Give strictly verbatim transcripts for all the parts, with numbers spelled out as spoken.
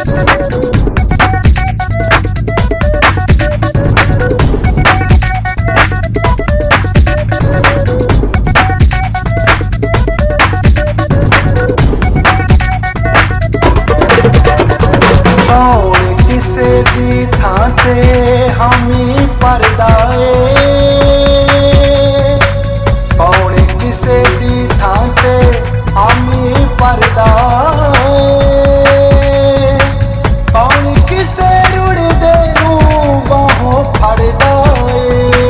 दी थाते हमी परदाए कौन किसे दी थाते हमी परदाए कौन किसे रुड़ देनू बाहों फड़दाए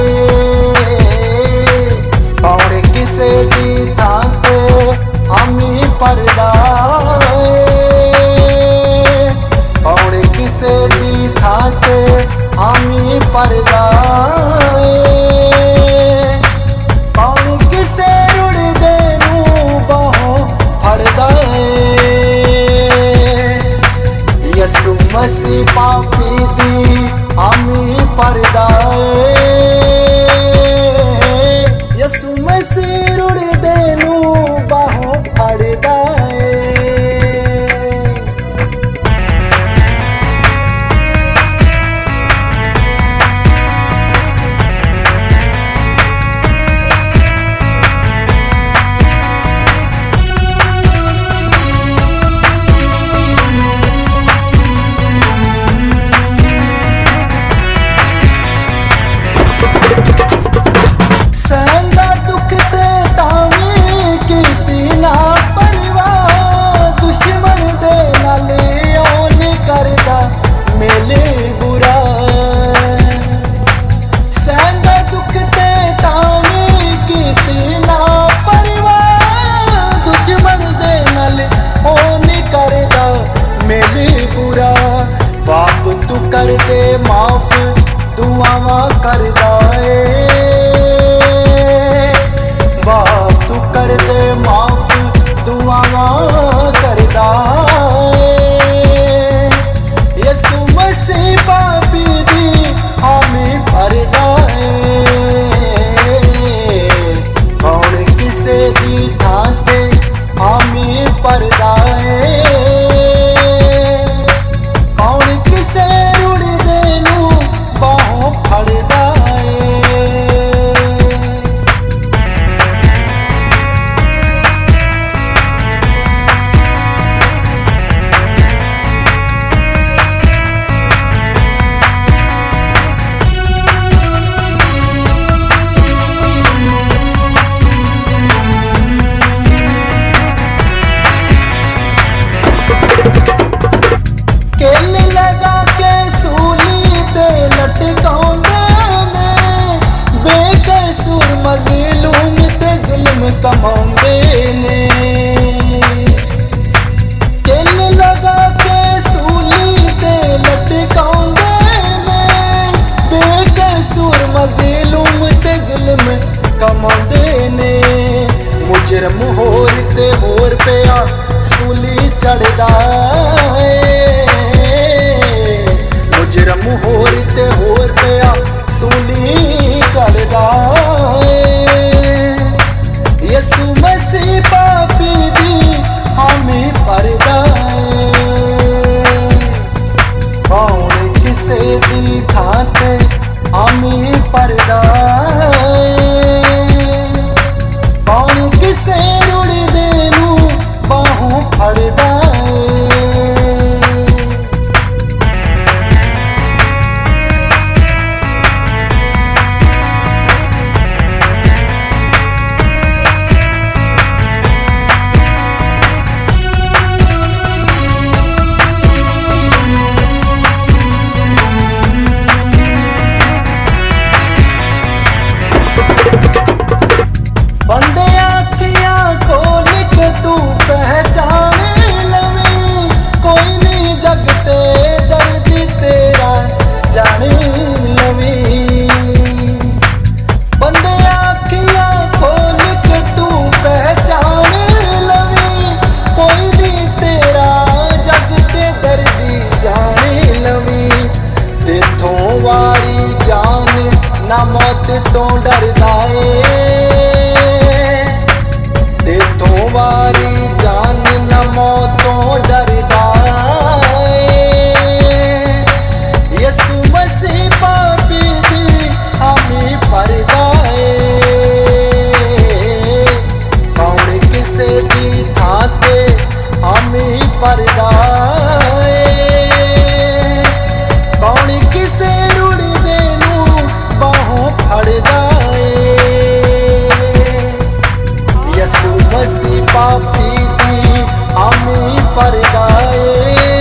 कौन किसे दी थाते हमी परदाए कौन किसे दी थाते हमी परदाए कौन किसे रुड़ देनू बाहों फड़दाए यसु मसीह पापी दी हमी परदाए यसु मसीह रुड़ देनू बाहों फड़दाए। परदाए कौन किसे रुड़ देनू बाहों फड़दाए यसु मसीह पापी दी आमी परदाए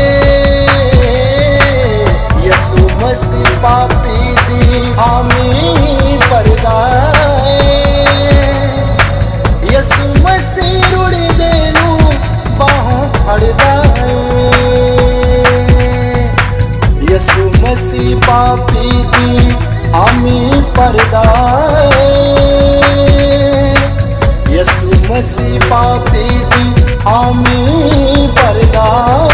यसु मसीह पापी दी आमी परदाए यसु मसीह रुड़ देनू बाहों फड़दाए यसु मसीह पापी दी आमी परदाए यसु मसीह पापी दी आमी परदाए।